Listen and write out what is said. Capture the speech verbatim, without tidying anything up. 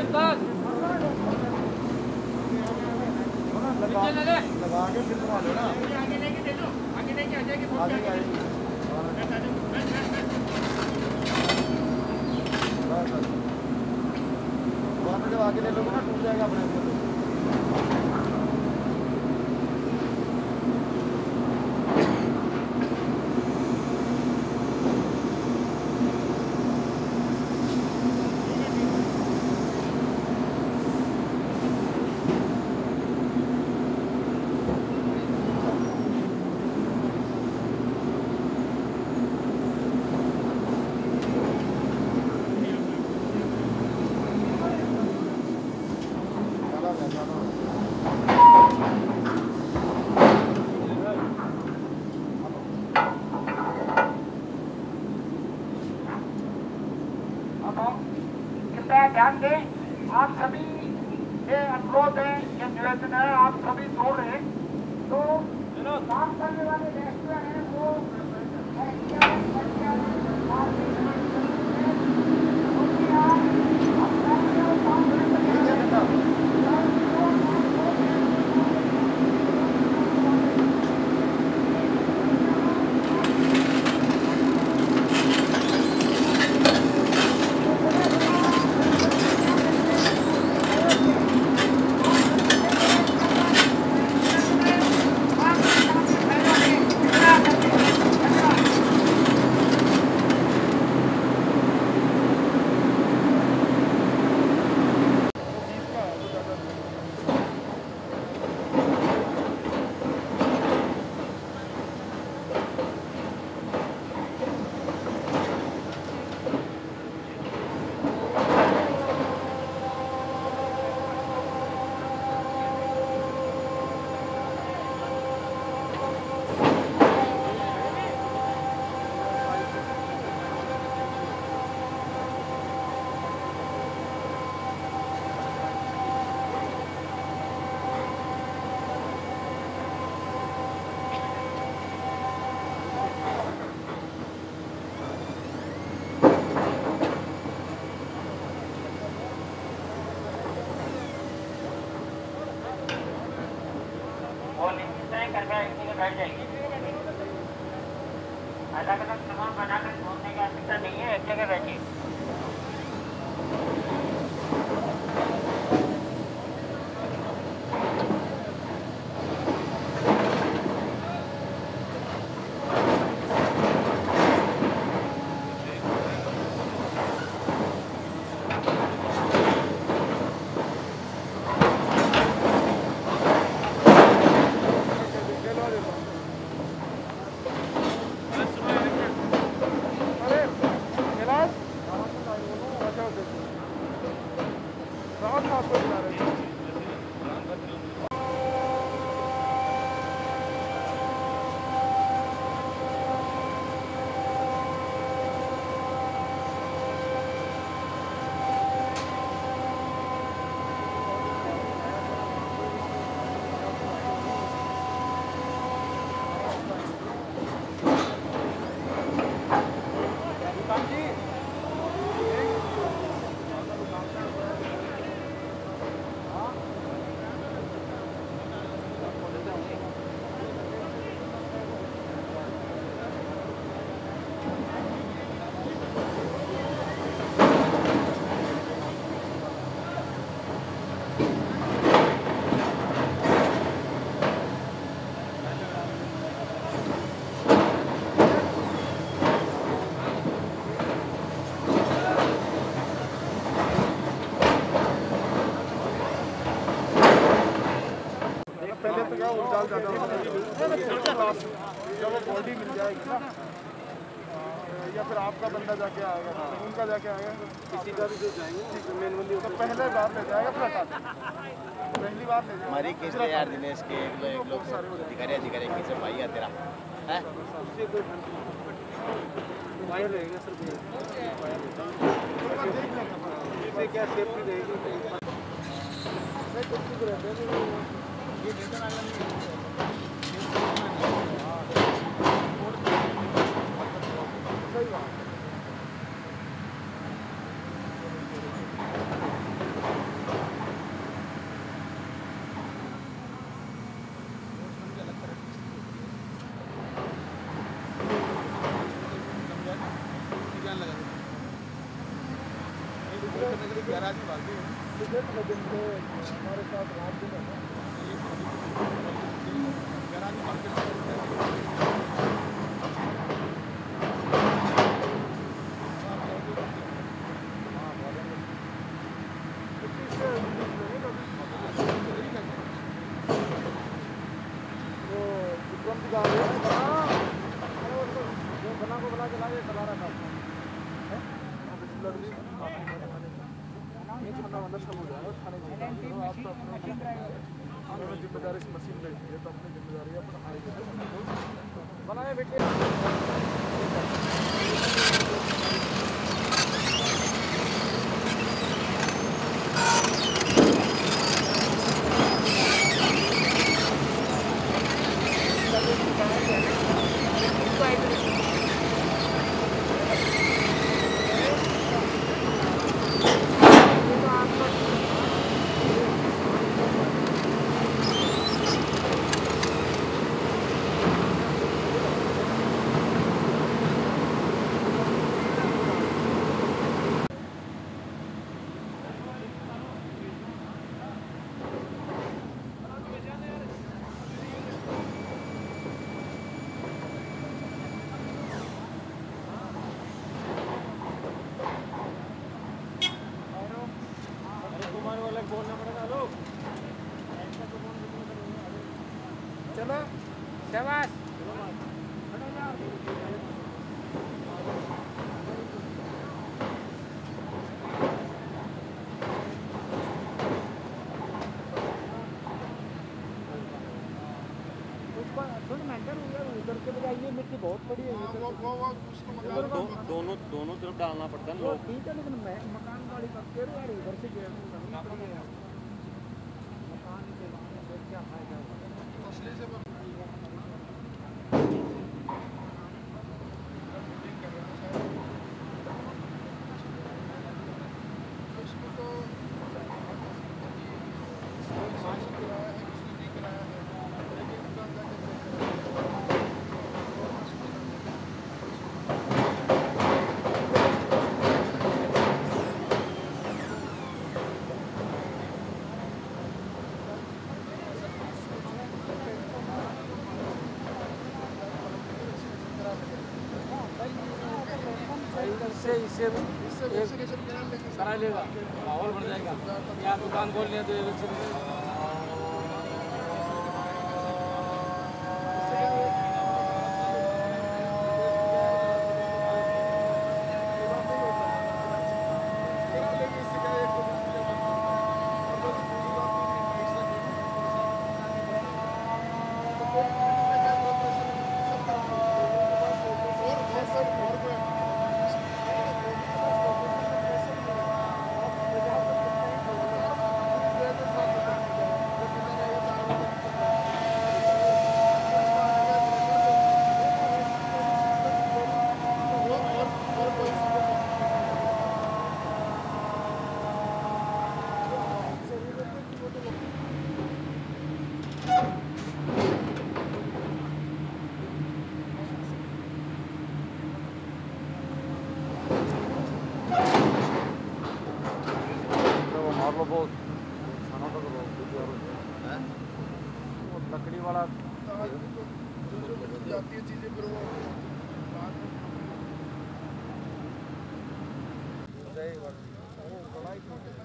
लगा के फिर घुमा लो ना, आगे लेके दे दो, आगे लेके आ जाएगी, आगे आएगी, वहाँ पे जब आगे ले लोगे ना टूट जाएगा अपने आप। ध्यान दें, आप सभी ये अनुरोध है, ये निवेदन है, आप सभी जोड़ रहे हैं तो काम करने वाले व्यक्ति हैं वो बैठ जाएंगे। अलग अलग सामान बनाकर छोड़ने की आवश्यकता नहीं है, एक जगह बैठिए। जब बॉडी मिल जाएगी ना या फिर आपका बंदा जाके आएगा, उनका जाके आएगा, किसी का भी जो जाएंगे मेन मंदिर तो पहले बार ले जाएगा, फिर हटा पहली बार ले जाएगा। हमारी किस यार दिनेश के एक लोग एक लोग अधिकारी अधिकारी किसे भाई है तेरा है उससे कोई वायर रहेगा सर, इससे क्या सेफ्टी रहेगी नहीं कुछ भी रहते हैं ये वेतन आया नहीं सही बात। गैराज में भाग गए हमारे साथ रात दिन है गैराज में भाग बना को बना के लाए चला रहा था आप तो अपने जिम्मेदारी से मशीन लेती है तो अपनी जिम्मेदारी अपना बनाए बेटे चलो शाबाश थोड़ी मेंटेन हो गया उधर के बजाय ये मिट्टी बहुत बड़ी है दो, दोनों दोनों तरफ डालना पड़ता है लोग ठीक है लेकिन मकान वाली करके यार इधर से मकान के क्या फायदा असली से इससे इससे करा लेगा माहौल बढ़ जाएगा यहाँ दुकान खोल लिया तो बहुत खाना तो लकड़ी वाला जाती है चीजें फिर वो